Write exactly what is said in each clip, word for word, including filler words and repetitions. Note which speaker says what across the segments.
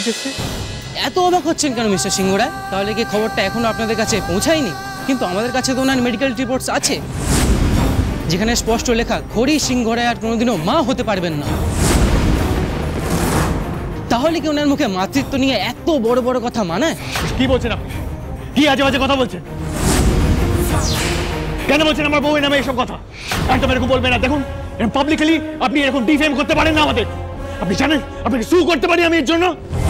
Speaker 1: এসছে।
Speaker 2: এত অবাক হচ্ছেন কেন মিস্টার সিংহ রায়? তাহলে কি খবরটা এখনো আপনাদের কাছে পৌঁছায়নি? কিন্তু আমাদের কাছে তো ওনার মেডিকেল রিপোর্টস আছে, যেখানে স্পষ্ট লেখা খড়ি সিংহ রায় আর কোনোদিনও মা হতে পারবেন না। তাহলে কি ওনার মুখে মাতৃত্ব নিয়ে এত বড় বড় কথা মানায়?
Speaker 1: কি বলছেন আপনি? কি আজে বাজে কথা বলছেন? কেন বলছেন আমার বউয়ের নামে এসব কথা? একদম এরকম বলবেন না। দেখুন, পাবলিকলি আপনি এরকম ডিফেম করতে পারেন না আমাদের। আপনি জানেন আপনাকে সু করতে পারি আমি এর জন্য।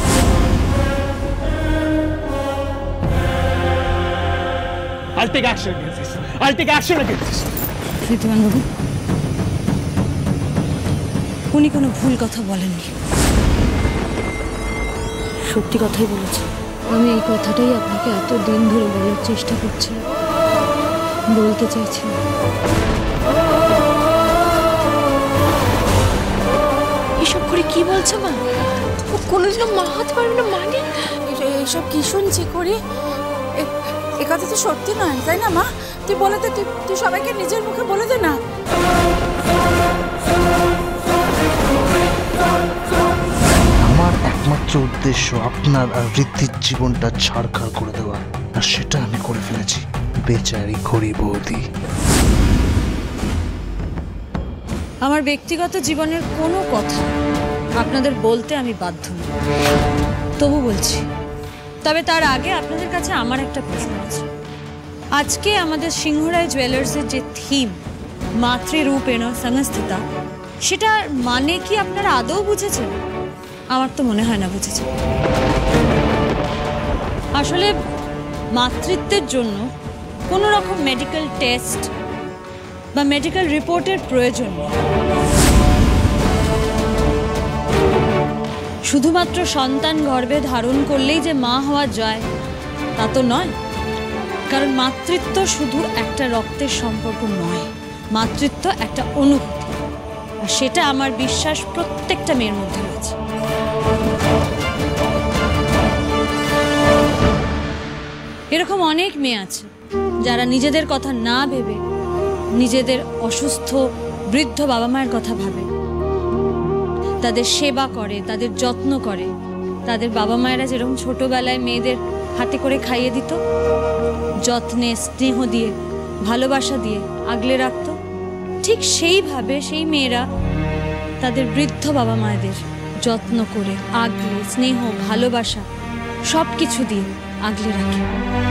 Speaker 1: I'll take action against this. I'll take action against this.
Speaker 3: ঋতুমান বাবু, উনি কোনো ভুল কথা বলেননি, সত্যি কথাই বলেছে। আমি এই কথাটাই আপনাকে এত দিন ধরে বলার চেষ্টা করছি, বলতে চাইছি।
Speaker 4: এসব করে কি বলছো মা? ও কোনোদিনও মা হতে পারবে না মানে?
Speaker 5: এইসব কি শুনছি করি? এ কথা তো সত্যি নয়, তাই না মা? তুই বলে দে, তুই তুই সবাইকে নিজের মুখে বলে দে না।
Speaker 6: আমার একমাত্র উদ্দেশ্য আপনার আর ঋদ্ধির জীবনটা ছাড়খাড় করে দেওয়া, আর সেটা আমি করে ফেলেছি। বেচারি খড়ি বৌদি।
Speaker 3: আমার ব্যক্তিগত জীবনের কোনো কথা আপনাদের বলতে আমি বাধ্য নই, তবু বলছি। তবে তার আগে আপনাদের কাছে আমার একটা প্রশ্ন আছে। আজকে আমাদের সিংহরায় জুয়েলার্সের যে থিম মাতৃরূপেণ সংস্থিতা, সেটার মানে কি আপনারা আদৌ বুঝেছেন? আমার তো মনে হয় না বুঝেছেন। আসলে মাতৃত্বের জন্য কোনো রকম মেডিকেল টেস্ট বা মেডিকেল রিপোর্টের প্রয়োজন নেই। শুধুমাত্র সন্তান গর্ভে ধারণ করলেই যে মা হওয়া যায় তা তো নয়। কারণ মাতৃত্ব শুধু একটা রক্তের সম্পর্ক নয়, মাতৃত্ব একটা অনুভূতি, আর সেটা আমার বিশ্বাস প্রত্যেকটা মেয়ের মধ্যে রয়েছে। এরকম অনেক মেয়ে আছে যারা নিজেদের কথা না ভেবে নিজেদের অসুস্থ বৃদ্ধ বাবা মায়ের কথা ভাবে, তাদের সেবা করে, তাদের যত্ন করে। তাদের বাবা মায়েরা যেরকম ছোটবেলায় মেয়েদের হাতে করে খাইয়ে দিত, যত্নে স্নেহ দিয়ে ভালোবাসা দিয়ে আগলে রাখত, ঠিক সেইভাবে সেই মেয়েরা তাদের বৃদ্ধ বাবা মায়েদের যত্ন করে আগলে স্নেহ ভালোবাসা সব কিছু দিয়ে আগলে রাখে।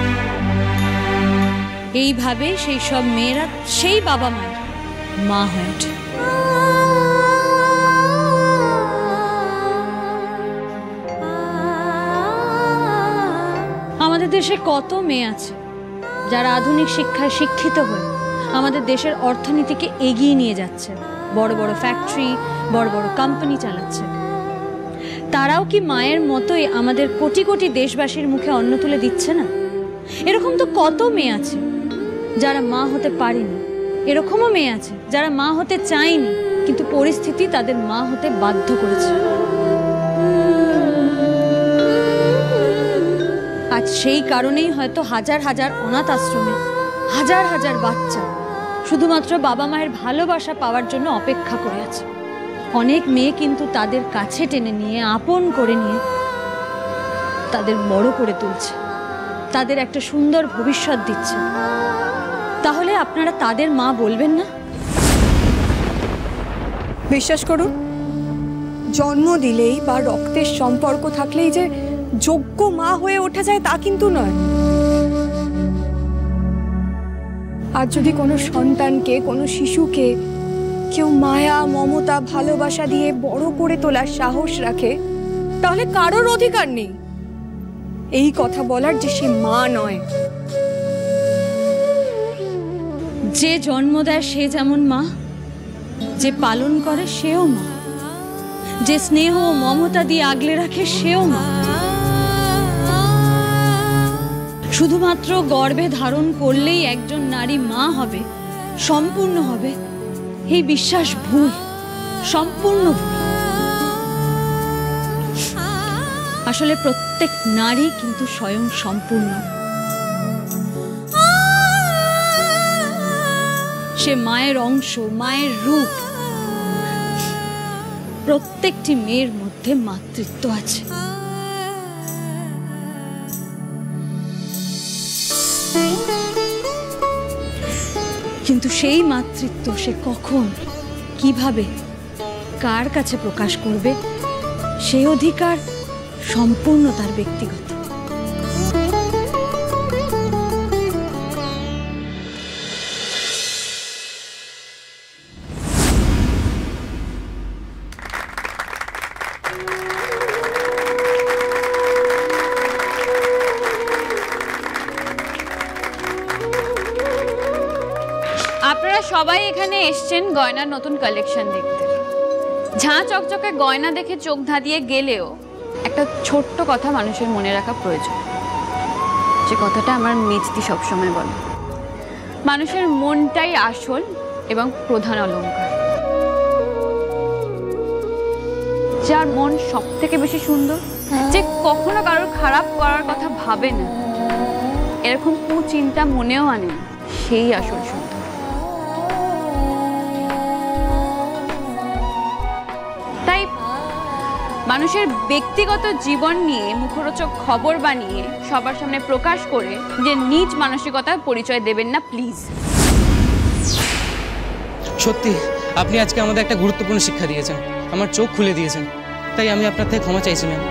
Speaker 3: এইভাবে সেই সব মেয়েরা সেই বাবা মায়ের মা হয়ে ওঠে। আমাদের দেশে কত মেয়ে আছে যারা আধুনিক শিক্ষায় শিক্ষিত হয়ে আমাদের দেশের অর্থনীতিকে এগিয়ে নিয়ে যাচ্ছে, বড় বড় ফ্যাক্টরি, বড় বড় কোম্পানি চালাচ্ছে। তারাও কি মায়ের মতোই আমাদের কোটি কোটি দেশবাসীর মুখে অন্ন তুলে দিচ্ছে না? এরকম তো কত মেয়ে আছে যারা মা হতে পারেনি, এরকমও মেয়ে আছে যারা মা হতে চায়নি, কিন্তু পরিস্থিতি তাদের মা হতে বাধ্য করেছে। আজ সেই কারণেই হয়তো হাজার হাজার অনাথ আশ্রমে হাজার হাজার বাচ্চা শুধুমাত্র বাবা মায়ের ভালোবাসা পাওয়ার জন্য অপেক্ষা করে আছে। অনেক মেয়ে কিন্তু তাদের কাছে টেনে নিয়ে আপন করে নিয়ে তাদের বড় করে তুলছে, তাদের একটা সুন্দর ভবিষ্যৎ দিচ্ছে। তাহলে আপনারা তাদের মা বলবেন না?
Speaker 7: বিশ্বাস করুন, জন্ম দিলেই বা রক্তের সম্পর্ক থাকলেই যে যোগ্য মা হয়ে ওঠা যায় তা কিন্তু নয়। আর যদি কোনো সন্তানকে, কোনো শিশুকে কেউ মায়া মমতা ভালোবাসা দিয়ে বড় করে তোলার সাহস রাখে, তাহলে কারোর অধিকার নেই এই কথা বলার যে সে মা নয়।
Speaker 3: যে জন্ম দেয় সে যেমন মা, যে পালন করে সেও মা, যে স্নেহ ও মমতা দিয়ে আগলে রাখে সেও মা। শুধুমাত্র গর্ভে ধারণ করলেই একজন নারী মা হবে, সম্পূর্ণ হবে, এই বিশ্বাস ভুল, সম্পূর্ণ ভুল। আসলে প্রত্যেক নারী কিন্তু স্বয়ং সম্পূর্ণ। সে মায়ের অংশ, মায়ের রূপ। প্রত্যেকটি মেয়ের মধ্যে মাতৃত্ব আছে, কিন্তু সেই মাতৃত্ব সে কখন, কিভাবে, কার কাছে প্রকাশ করবে সেই অধিকার সম্পূর্ণ তার ব্যক্তিগত।
Speaker 4: আপনারা সবাই এখানে এসছেন গয়নার নতুন কালেকশন দেখতে। ঝাঁ চকচকে গয়না দেখে চোখ ধাঁধিয়ে গেলেও একটা ছোট্ট কথা মানুষের মনে রাখা প্রয়োজন, যে কথাটা আমার মিজদি সবসময় বলে, মানুষের মনটাই আসল এবং প্রধান অলংকার। যার মন সব থেকে বেশি সুন্দর, যে কখনো কারোর খারাপ করার কথা ভাবে না, এরকম কুচিন্তা মনেও আনে না, সেই আসল সুন্দর। তাই মানুষের ব্যক্তিগত জীবন নিয়ে মুখরোচক খবর বানিয়ে সবার সামনে প্রকাশ করে যে নিজ মানসিকতার পরিচয় দেবেন না প্লিজ।
Speaker 2: সত্যি আপনি আজকে আমাদের একটা গুরুত্বপূর্ণ শিক্ষা দিয়েছেন, আমার চোখ খুলে দিয়েছেন, তাই আমি আপনার থেকে ক্ষমা চাইছি ম্যাম।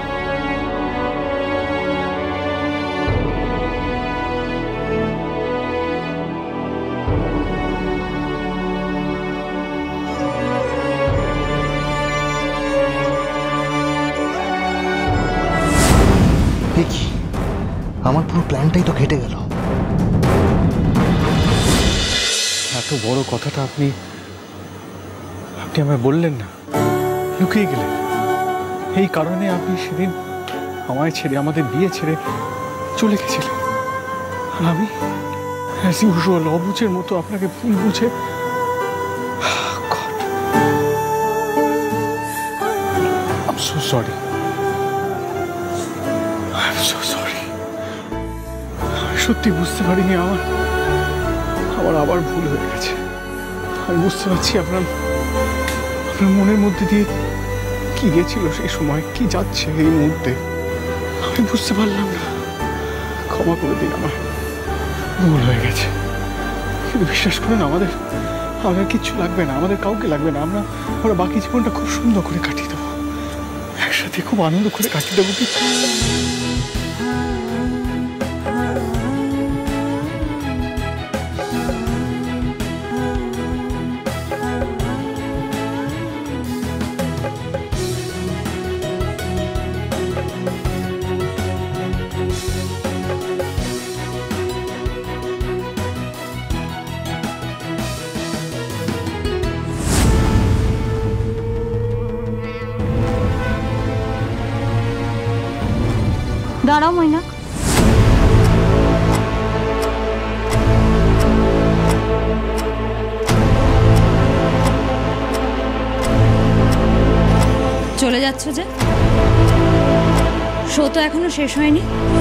Speaker 6: কি আমার পুরো প্ল্যানটাই তো ঘেটে গেল।
Speaker 1: এত বড় কথাটা আপনি আপনি আমায় বললেন না, লুকিয়ে গেলেন। এই কারণে আপনি সেদিন আমায় ছেড়ে, আমাদের বিয়ে ছেড়ে চলে গেছিলেন। আর আমি অ্যাজ ইউজুয়াল অবুঝের মতো আপনাকে ভুল বুঝে I'm so sorry. I'm so sorry. আমি সত্যি বুঝতে পারিনি আমার আমার আবার ভুল হয়ে গেছে। আমি বুঝতে পারছি আপনার আপনার মনের মধ্যে দিয়ে কি গেছিল সেই সময়, কি যাচ্ছে এই মুহূর্তে, আমি বুঝতে পারলাম না। ক্ষমা করে দিন, আমার ভুল হয়ে গেছে। কিন্তু বিশ্বাস করুন, আমাদের আমাদের কিচ্ছু লাগবে না, আমাদের কাউকে লাগবে না। আমরা আমরা বাকি জীবনটা খুব সুন্দর করে কাটিয়ে দেবো, একসাথে খুব আনন্দ করে কাটিয়ে দেবো। কি
Speaker 3: দাঁড়াও মৈনাক, চলে যাচ্ছ যে? শো তো এখনো শেষ হয়নি।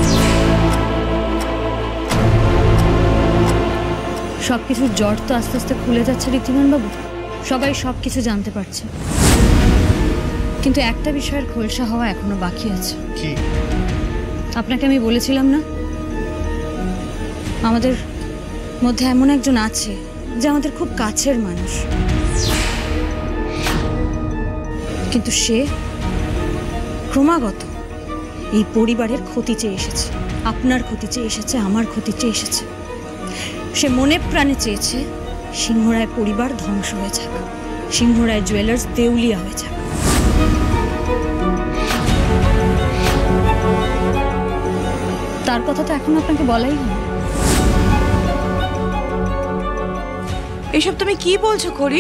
Speaker 3: সবকিছুর জট তো আস্তে আস্তে খুলে যাচ্ছে ঋদ্ধিমান বাবু, সবাই সবকিছু জানতে পারছে। কিন্তু একটা বিষয়ের খোলসা হওয়া এখনো বাকি আছে।
Speaker 1: কি?
Speaker 3: আপনাকে আমি বলেছিলাম না, আমাদের মধ্যে এমন একজন আছে যে আমাদের খুব কাছের মানুষ, কিন্তু সে ক্রমাগত এই পরিবারের ক্ষতি চেয়ে এসেছে, আপনার ক্ষতি চেয়ে এসেছে, আমার ক্ষতি চেয়ে এসেছে। সে মনে প্রাণে চেয়েছে সিংহরায় পরিবার ধ্বংস হয়ে যাক, সিংহরায় জুয়েলার্স দেউলিয়া হয়ে যাক। তার কথা তো এখন আপনাকে বলাই হয়নি।
Speaker 5: এসব তুমি কি বলছো করি?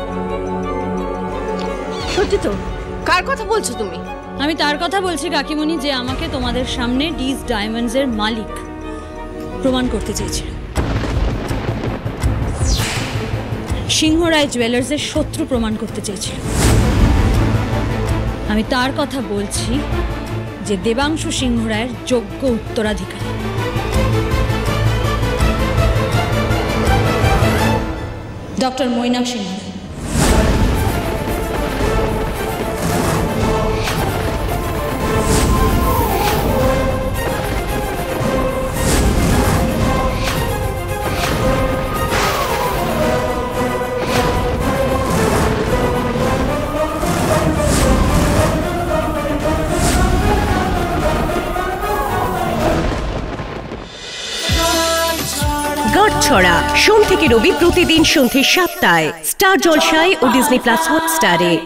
Speaker 7: সত্যি তো? কার কথা বলছো তুমি?
Speaker 3: আমি তার কথা বলছি কাকিমণি, যে আমাকে তোমাদের সামনে ডিস ডায়মন্ডসের মালিক প্রমাণ করতে চেয়েছিল, সিংহরায় জুয়েলার্সের শত্রু প্রমাণ করতে চেয়েছিল। আমি তার কথা বলছি যে দেবাংশু সিংহরায়ের যোগ্য উত্তরাধিকারী। ডক্টর মৈনাক সিংহ।
Speaker 8: ঝড় ছড়া সোম থেকে রবি প্রতিদিন সন্ধ্যে সাতটায় স্টার জলসায় ও ডিজনি প্লাস হটস্টারে।